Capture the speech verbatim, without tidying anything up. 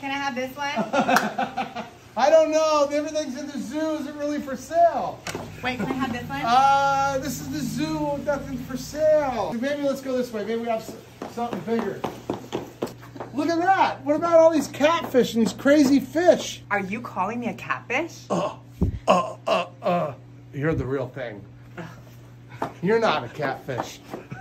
Can I have this one? I don't know. Everything's in the zoo isn't really for sale. Wait, can I have this one? Uh, this is the zoo. Nothing's for sale. Maybe let's go this way. Maybe we have something bigger. Look at that. What about all these catfish and these crazy fish? Are you calling me a catfish? Uh, uh, uh, uh. You're the real thing. You're not a catfish.